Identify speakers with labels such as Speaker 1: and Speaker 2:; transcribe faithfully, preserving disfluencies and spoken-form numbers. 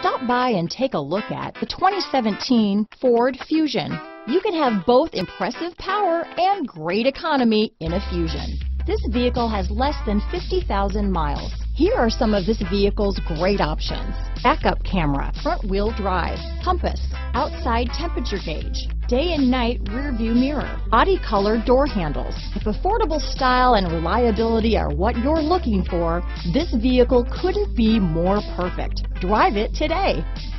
Speaker 1: Stop by and take a look at the twenty seventeen Ford Fusion. You can have both impressive power and great economy in a Fusion. This vehicle has less than fifty thousand miles. Here are some of this vehicle's great options: backup camera, front wheel drive, compass, outside temperature gauge, day and night rear view mirror, body color door handles. If affordable style and reliability are what you're looking for, this vehicle couldn't be more perfect. Drive it today.